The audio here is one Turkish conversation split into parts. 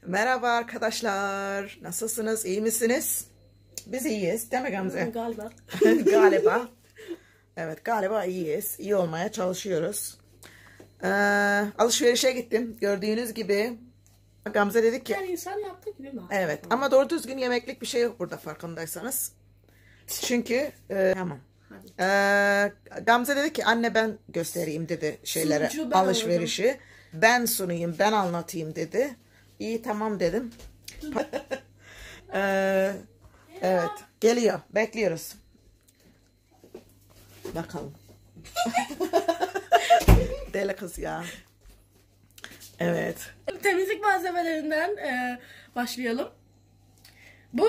Merhaba arkadaşlar. Nasılsınız? İyi misiniz? Biz iyiyiz. Değil mi Gamze? Galiba. Galiba. Evet, galiba iyiyiz. İyi olmaya çalışıyoruz. Alışverişe gittim. Gördüğünüz gibi Gamze dedik ki. Her insan yaptığı gibi mi? Evet. Ama doğru düzgün yemeklik bir şey yok burada farkındaysanız. Çünkü tamam. Gamze dedi ki anne ben göstereyim dedi şeylere, alışverişi. Ben sunayım, ben anlatayım dedi. İyi tamam dedim. Evet geliyor, bekliyoruz. Bakalım. Deli kız ya. Evet. Temizlik malzemelerinden başlayalım. Bu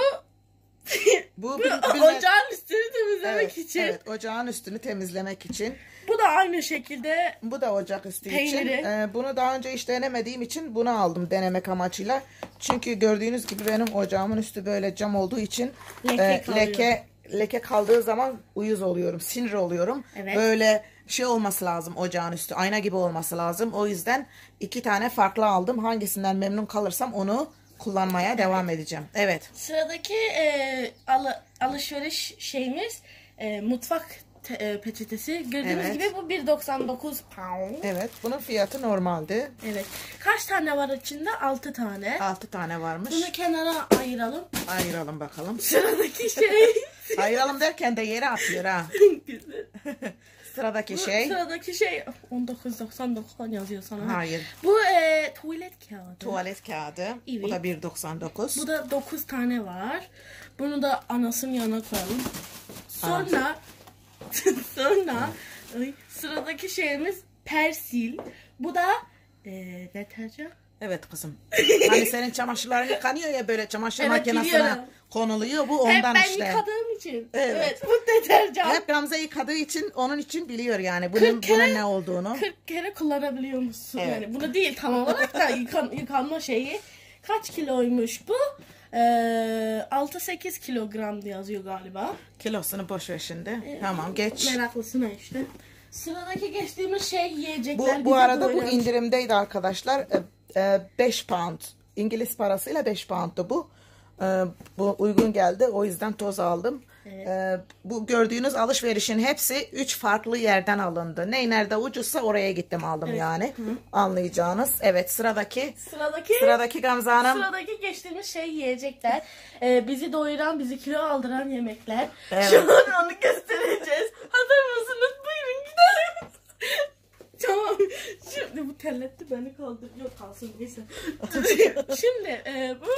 ocağın üstünü temizlemek için. Evet, ocağın üstünü temizlemek için. Bu da aynı şekilde. Bu da ocak üstü peyniri. için. Bunu daha önce hiç denemediğim için bunu aldım denemek amacıyla. Çünkü gördüğünüz gibi benim ocağımın üstü böyle cam olduğu için leke kaldığı zaman uyuz oluyorum, sinir oluyorum. Evet. Böyle şey olması lazım ocağın üstü, ayna gibi olması lazım. O yüzden 2 tane farklı aldım. Hangisinden memnun kalırsam onu kullanmaya devam edeceğim. Evet. Sıradaki alışveriş şeyimiz mutfak peçetesi. Gördüğünüz gibi bu 1.99 pound. Evet. Bunun fiyatı normaldi. Evet. Kaç tane var içinde? 6 tane. 6 tane varmış. Bunu kenara ayıralım. Ayıralım bakalım. Sıradaki şey. Ayıralım derken de yere atıyor ha. Sıradaki şey 19.99 yazıyor sana. Hayır. Bu tuvalet kağıdı. Tuvalet kağıdı. Evet. Bu da 1.99. Bu da 9 tane var. Bunu da anasının yanına koyalım. Sonra sıradaki şeyimiz persil. Bu da deterjan. Evet kızım. Hani senin çamaşırların yıkanıyor ya böyle çamaşır makinesine biliyorum. konuluyor. Bu ondan Hep ben işte. yıkadığım için. Evet. Bu deterjan. Hep Gamze yıkadığı için onun için biliyor yani bunun ne olduğunu. 40 kere kullanabiliyor musun? Evet. Yani bunu değil tam olarak da yıkanma şeyi. Kaç kiloymuş bu? 6-8 kilogram yazıyor galiba. Kilosunu boş ver şimdi. Tamam geç. Meraklısına işte. Sıradaki geçtiğimiz şey yiyecekler. Bu arada bu indirimdeydi arkadaşlar. 5 pound. İngiliz parasıyla 5 pound'tu bu. Bu uygun geldi. O yüzden toz aldım. Evet. Bu gördüğünüz alışverişin hepsi 3 farklı yerden alındı. Nerede ucuzsa oraya gittim aldım yani. Hı. Anlayacağınız. Evet sıradaki Gamze Hanım. Sıradaki geçtiğimiz şey yiyecekler. Bizi doyuran, bizi kilo aldıran yemekler. Evet. Şu an onu göstereceğiz. Hazır mısınız? Buyurun gidelim. Tamam. Şimdi bu terletti beni kaldır. Yok kalsın neyse. Şimdi bu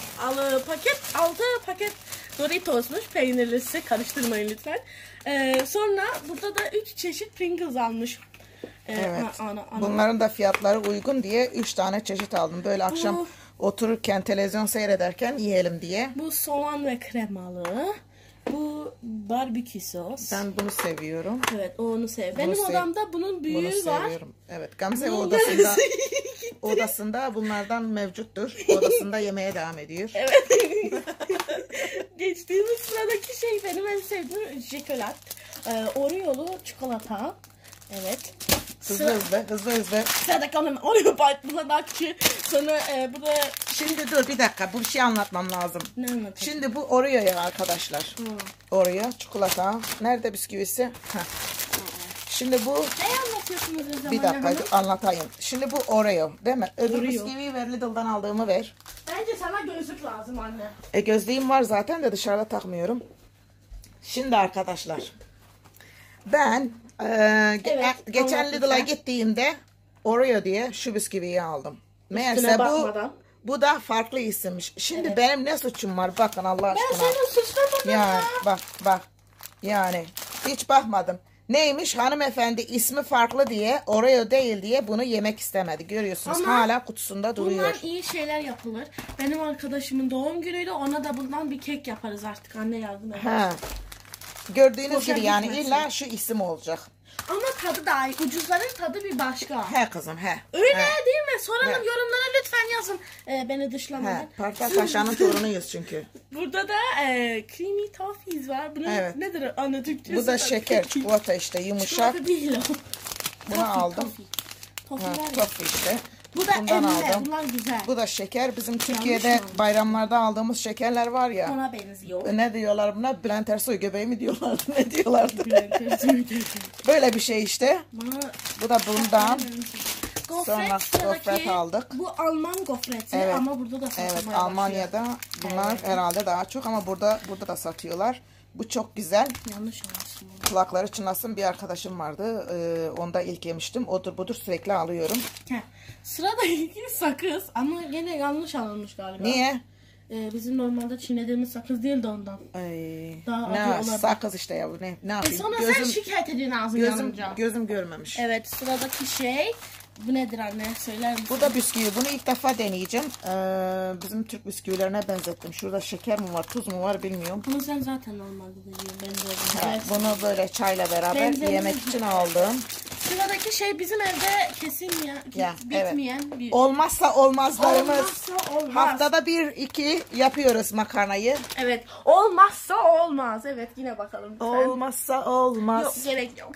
6 paket Doritos'muş peynirlisi. Karıştırmayın lütfen. Sonra burada da 3 çeşit Pringles almış. Evet. Bunların da fiyatları uygun diye 3 tane çeşit aldım. Böyle akşam otururken televizyon seyrederken yiyelim diye. Bu soğan ve kremalı. Bu barbekü sos. Ben bunu seviyorum. Evet onu seviyorum. Benim odamda bunun büyüğü bunu var. Seviyorum. Evet Gamze odasında bunlardan mevcuttur. Odasında yemeye devam ediyor. Evet. Geçtiğimiz sıradaki şey benim en sevdiğim şokolat. Oreo'lu çikolata. Evet. Hızlı. Sıradaki Oreo patlatmakçı. Sonra bu da... Şimdi dur bir dakika. Bu şey anlatmam lazım. Ne anlatayım? Şimdi bu Oreo ya arkadaşlar. Oreo çikolata. Nerede bisküvisi? Şimdi bu... Ne anlatıyorsunuz o zaman? Bir dakika anlatayım. Şimdi bu Oreo değil mi? Öbür bisküviyi ver, Lidl'dan aldığımı ver. Bence sana gözlük lazım anne. Gözlüğüm var zaten de dışarıda takmıyorum. Şimdi arkadaşlar. Ben geçen Lidl'a gittiğimde Oreo diye şu bisküviyi aldım. Meğerse bu da farklı isimmiş. Şimdi benim ne suçum var? Bakın Allah aşkına. Ben seni suçlamadım ya. Bak. Yani hiç bakmadım. Neymiş hanımefendi ismi farklı diye Oreo değil diye bunu yemek istemedi. Görüyorsunuz ama hala kutusunda duruyor. Bundan iyi şeyler yapılır. Benim arkadaşımın doğum günüydü. Ona da bundan bir kek yaparız artık. Anne yardım eder. Gördüğünüz gibi yani illa şu isim olacak. Ama tadı daha iyi. Ucuzların tadı bir başka. He kızım he. Öyle değil mi? Soralım yorumlara lütfen yazın. Beni dışlamayın. Partak Paşa'nın torunuyuz çünkü. Burada da creamy toffees var. Bunu nedir anne Türkçesi? Bu da şeker, çikolata işte yumuşak. Çikolata değil o. Bunu aldım. Toffee işte. Bu da bundan aldım. Bunlar güzel. Bu da şeker. Bizim Türkiye'de bayramlarda aldığımız şekerler var ya. Ona benziyor. Ne diyorlar buna? Bülent Ersoy göbeği mi diyorlardı? Ne diyorlardı? Böyle bir şey işte. Bu da bundan. Sonra gofret aldık. Bu Alman gofreti Evet. ama burada da satılmaya Evet, başlıyor. Almanya'da bunlar herhalde daha çok ama burada da satıyorlar. Bu çok güzel. Yanlış anlamışım. Kulakları çınlasın bir arkadaşım vardı. Onda ilk yemiştim. Odur budur sürekli alıyorum. Sıradaki sakız ama gene yanlış alınmış galiba. Niye? Bizim normalde çiğnediğimiz sakız değil de ondan. Daha acı Ne olabilir. sakız işte ya. Ne yapayım? Sonra sen şikayet ediyorsun ağzın yanınca. Gözüm görmemiş. Evet, sıradaki şey bu nedir anne? Söyler misin? Bu da bisküvi. Bunu ilk defa deneyeceğim. Bizim Türk bisküvilerine benzettim. Şurada şeker mi var, tuz mu var bilmiyorum. Bunu sen zaten normalde de yiyorsun. Ha, Evet. bunu böyle çayla beraber Benzeri yemek için aldım. Sıradaki şey bizim evde bitmeyen bir... Olmazsa olmazlarımız. Olmazsa olmaz. Haftada 1-2 yapıyoruz makarnayı. Evet. Olmazsa olmaz. Evet, yine bakalım lütfen. Olmazsa olmaz. Yok, gerek yok.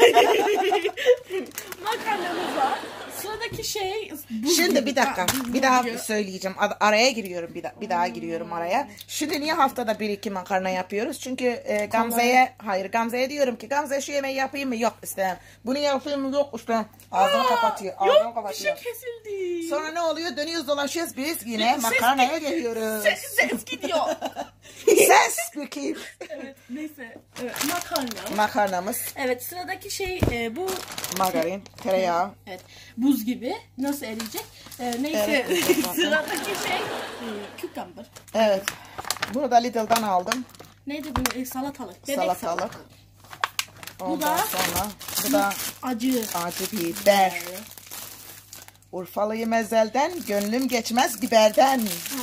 Makarnamız var. Sıradaki şey... Şimdi bir dakika. Bir daha söyleyeceğim. Araya giriyorum. Bir daha giriyorum araya. Şimdi niye haftada 1-2 makarna yapıyoruz? Çünkü Gamze'ye diyorum ki Gamze şu yemeği yapayım mı? Yok istemem. Bunu yapayım mı? Yok işte. Ağzını kapatıyor. Ağzını kapatıyor. Bir şey kesildi. Sonra ne oluyor? Dönüyoruz dolaşıyoruz biz yine makarnaya geliyoruz. Ses gidiyor. Ses bakayım. Evet, neyse. Evet, makarna. Makarnamız. Evet, sıradaki şey bu... Margarin, tereyağı. Evet, buz gibi. Nasıl eriyecek? Neyse, Evet, sıradaki şey cucumber. Evet. Bunu da Lidl'dan aldım. Neydi bu? Salatalık. Bebek Salatalık. Ondan da sonra bu da acı biber. Urfalıyım ezelden, gönlüm geçmez biberden.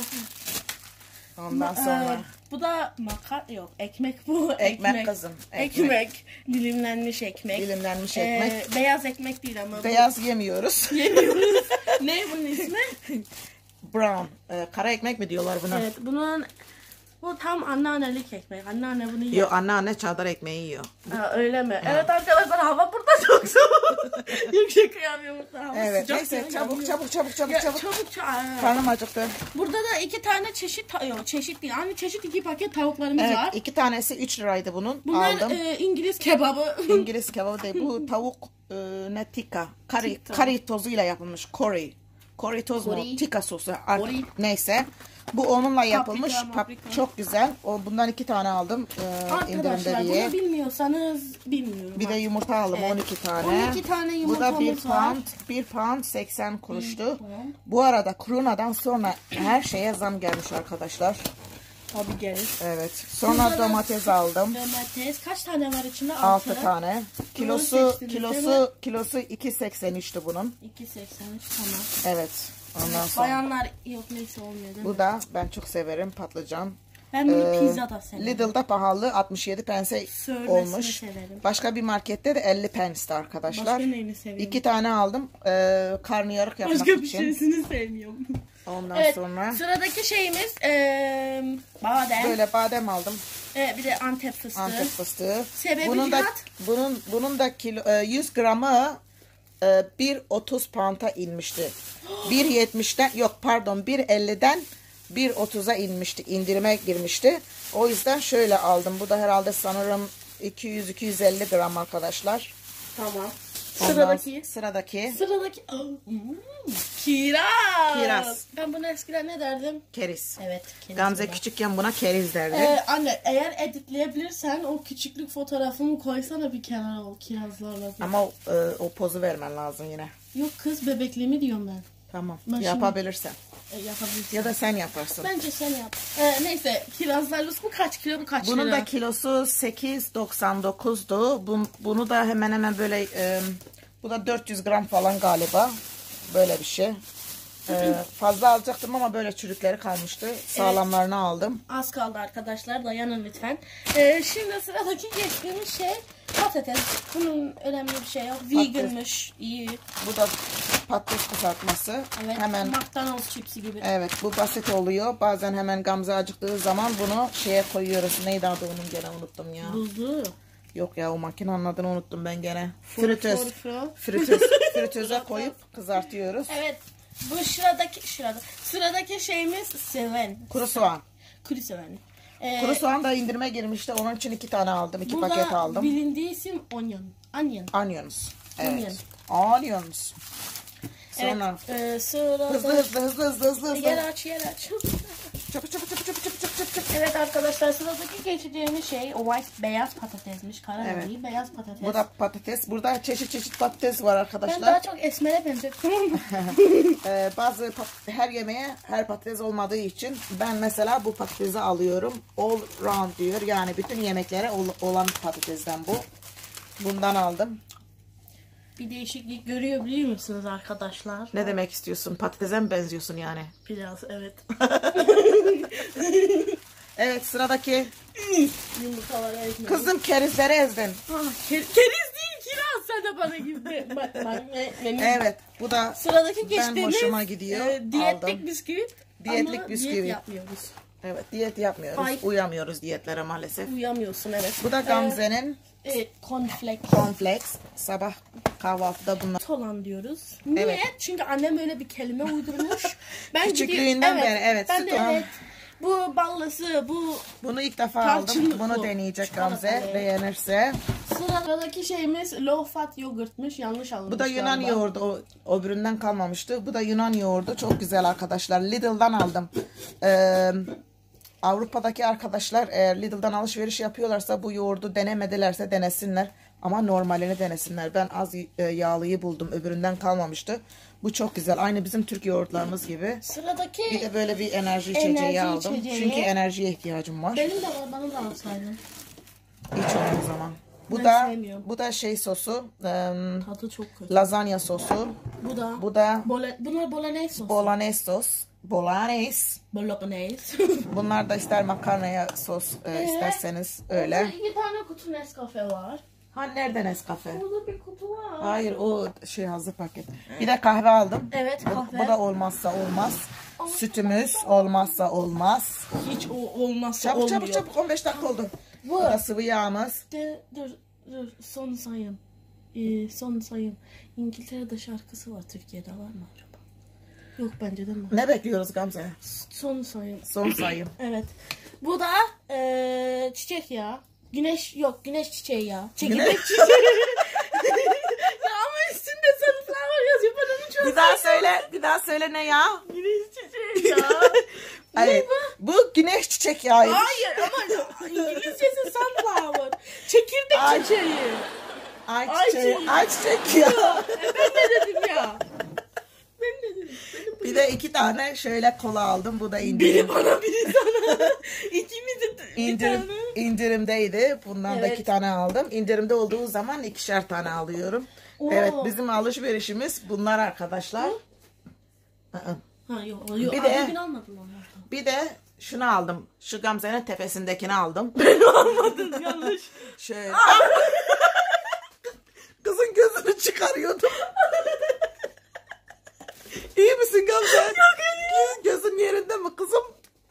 Ondan sonra bu da ekmek bu. Ekmek kızım. Ekmek. Dilimlenmiş ekmek. Dilimlenmiş ekmek. Beyaz ekmek değil ama. Beyaz yemiyoruz. Yemiyoruz. Ne bunun ismi? Brown. Kara ekmek mi diyorlar buna? Evet, bu tam anneannelik ekmek. Anneanne bunu yiyor. Yok, anneanne çavdar ekmeği yiyor. Öyle mi? Evet arkadaşlar, hava burada çok soğuk. Yok, şaka yapıyorum. Evet, sıcak neyse yanıyor. çabuk. Karnım acıktı. Burada da 2 tane çeşit değil. Aynı çeşit 2 paket tavuklarımız var. 2 tanesi 3 liraydı bunun. Bunlar aldım. İngiliz kebabı. İngiliz kebabı değil. Bu tavuk ne tikka. Kari tozuyla yapılmış. Kori toz mu? Tikka sosu. Neyse. Bu onunla yapılmış. Paprika. Çok güzel. Bundan 2 tane aldım. İndirimde Arkadaşlar diye. bunu bilmiyorsanız bilmiyorum. Bir de yumurta aldım. Evet. 12 tane. 12 tane Bu da yumurtamız var. 1 pound 80 kuruştu. Bu arada koronadan sonra her şeye zam gelmiş arkadaşlar. Tabii gelir. Evet. Sonra domates aldım. Domates kaç tane var içinde? 6 tane. Kilosu 2.83'tü bunun. 2.83 tamam. Evet. Ondan sonra. Bayanlar yok neyse olmuyor değil mi? Bu da ben çok severim patlıcan. Ben bunu pizza da severim. Lidl'da pahalı 67 pence olmuş. Severim. Başka bir markette de 50 pence'ti arkadaşlar. Başka neyini seviyorum? 2 tane aldım. Karnıyarık yapmak Başka bir için. şeysini sevmiyorum. Ondan sonra Sıradaki şeyimiz badem. böyle badem aldım. Bir de Antep fıstığı. Antep fıstığı. Sebebi bunun da 100 gramı 1.30 pound'a inmişti. 1.50'den 1.30'a inmişti. İndirime girmişti. O yüzden şöyle aldım. Bu da herhalde sanırım 200-250 gram arkadaşlar. Tamam. Sıradaki kiraz. Ben buna eskiden ne derdim? keriz. Evet. Gamze küçükken buna keriz derdi. Anne eğer editleyebilirsen o küçüklük fotoğrafımı koysana bir kenara o kirazlarla. Ama o pozu vermen lazım yine. Yok kız, bebekliğimi diyorum ben. Tamam. Ben yapabilirsen. Yapabilirsin. Ya da sen yaparsın. Bence sen yap. Neyse, kirazlarımız bu kaç kilo, bu kaç Bunun lira? da kilosu 8.99'du. Bunu da hemen böyle bu da 400 gram falan galiba. Böyle bir şey. Fazla alacaktım ama böyle çürükleri kalmıştı. Sağlamlarını aldım. Az kaldı arkadaşlar, dayanın lütfen. Şimdi sıradaki geçtiğimiz şey patates. Bunun önemli bir şey yok. Veganmış, iyi. Bu da patates kızartması. Evet, hemen McDonald's chipsi gibi. Evet, bu basit oluyor. Bazen hemen Gamze acıktığı zaman bunu şeye koyuyoruz. Neydi adı onun, gene unuttum ya. Buzlu. Yok ya, o makinenin adını unuttum ben gene. Fritöz. Fritöze koyup kızartıyoruz. Evet. Bu sıradaki şeyimiz seven. Kuru soğan. Kuru seven. Kuru soğan da indirime girmişti. Onun için 2 tane aldım. 2 paket aldım. Bu da bilindiği isim onion. Onions. Evet. Onions. Sonra Evet, sırada... Hızlı. Yer aç. Çabuk. Evet arkadaşlar, sıradaki geçeceğimiz şey o beyaz patatesmiş. Kara değil, beyaz patates. Bu da patates. Burada çeşit patates var arkadaşlar. Ben daha çok esmere benzettim. Her yemeğe her patates olmadığı için ben mesela bu patatesi alıyorum. All round diyor. Yani bütün yemeklere olan patatesden bu. Bundan aldım. Bir değişiklik görüyor biliyor musunuz arkadaşlar? Ne demek istiyorsun? Patatese mi benziyorsun yani? Biraz evet. Evet, sıradaki. Yumurtaları ezmedim. Kızım kerizleri ezdin. Keriz değil, kiraz, sen de bana gibi. Evet, bu da sıradaki ben hoşuma gidiyor. Diyetlik aldım. bisküvi. Diyetlik Ama bisküvi. diyet yapmıyoruz. Evet, diyet yapmıyoruz. Ay. Uyamıyoruz diyetlere maalesef. Uyamıyorsun evet. Bu da Gamze'nin cornflakes. Sabah kahvaltıda bunlar. Olan diyoruz. Niye? Evet. Çünkü annem öyle bir kelime uydurmuş. Ben Küçüklüğünden beri evet. Ben de evet. Bu ballısı, bunu ilk defa aldım. tarçınlı Bunu bu. deneyecek Gamze. Beğenirse. Sıradaki şeyimiz low fat yogurtmuş. Yanlış alınmış. Bu da Yunan galiba. yoğurdu. O öbüründen kalmamıştı. Bu da Yunan yoğurdu. Çok güzel arkadaşlar. Lidl'dan aldım. Avrupa'daki arkadaşlar eğer Lidl'dan alışveriş yapıyorlarsa bu yoğurdu denemedilerse denesinler. Ama normalini denesinler. Ben az yağlıyı buldum. Öbüründen kalmamıştı. Bu çok güzel. Aynı bizim Türk yoğurtlarımız gibi. Sıradaki Bir de böyle bir enerji içeceği aldım. Çünkü enerjiye ihtiyacım var. Benim de var. Bana da alsaydın. İç onu o zaman. Bu da şey sosu. Tadı çok kötü. Lazanya sosu. Bu da bunlar bolognese sos. Bolognese sos. Bolognese. Bunlar da ister makarnaya sos isterseniz öyle. Burada 2 tane kutu Nescafe var. Ha nerede Nescafe? Burada bir kutu var. Hayır o şey hazır paket. Bir de kahve aldım. Evet kahve. Bu da olmazsa olmaz. Sütümüz olmazsa olmaz. Hiç olmazsa olmuyor. Çabuk 15 dakika oldu. Bu da sıvı yağımız. Dur. Son sayım. İngiltere'de şarkısı var. Türkiye'de var mı acaba? Yok bence de mi? Ne bekliyoruz Gamze? Son sayım. Son sayım. Evet. Bu da çiçek yağı. Güneş çiçeği yağı. Güneş çiçeği. Ya ama üstünde sunflower yazıyor. Ben onu çok Bir daha söyle ne ya? Güneş çiçeği yağı. Hayır. Bu güneş çiçek yağı. Hayır ama İngilizcesi sunflower. Çekirdek çiçeği. Ay çiçek yağı. Ben ne dedim ya? Bir de 2 tane şöyle kola aldım. Bu da indirim. Biri bana biri sana. İkimiz de indirimdeydi. Bundan da 2 tane aldım. İndirimde olduğu zaman 2'şer tane alıyorum. Oo. Evet bizim alışverişimiz bunlar arkadaşlar. Bir de şunu aldım. Şu Gamze'nin tepesindekini aldım. Ben almadım yanlış. Şöyle. Kızın gözünü çıkarıyordum. İyi misin Gamze? Gözün yerinde mi kızım?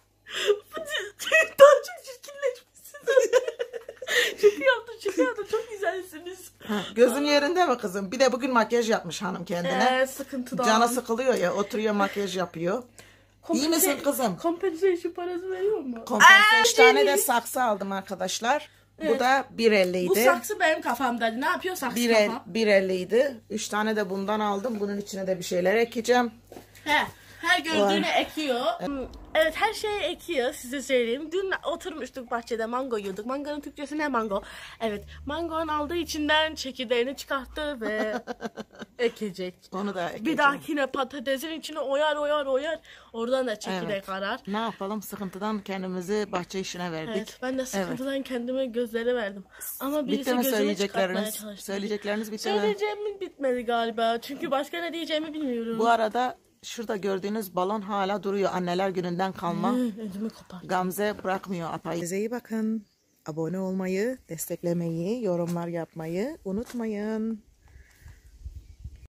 Daha çok çirkinleşmişsiniz. Şaka yaptım. Çok güzelsiniz. Gözün yerinde mi kızım? Bir de bugün makyaj yapmış hanım kendine. Sıkıntıdan. Canı sıkılıyor ya, oturuyor makyaj yapıyor. İyi misin kızım? Compensation parası veriyor mu? 3 tane de saksı aldım arkadaşlar. Bu da 1.50 idi. Bu saksı benim kafamdaydı. Ne yapıyor saksı kafam? 1.50 idi. 3 tane de bundan aldım. Bunun içine de bir şeyler ekeceğim. Her gördüğünü ekiyor. Evet her şeyi ekiyor size söyleyeyim. Dün oturmuştuk bahçede mango yiyorduk. Mangonun Türkçesi ne mango? Evet mangonun aldığı içinden çekirdeğini çıkarttı ve ekecek. Onu da ekeceğim. Bir dahakine patatesin içine oyar. Oradan da çekirdek arar. Ne yapalım sıkıntıdan kendimizi bahçe işine verdik. Evet ben de sıkıntıdan kendime gözleri verdim. Ama birisi bitti mi gözümü çıkartmaya çalıştı. Söyleyecekleriniz bitti mi? Söyleyeceğim bitmedi galiba. Çünkü başka ne diyeceğimi bilmiyorum. Bu arada şurada gördüğünüz balon hala duruyor. Anneler gününden kalma. Ödümü kopar. Gamze bırakmıyor apayı. Size iyi bakın. Abone olmayı, desteklemeyi, yorumlar yapmayı unutmayın.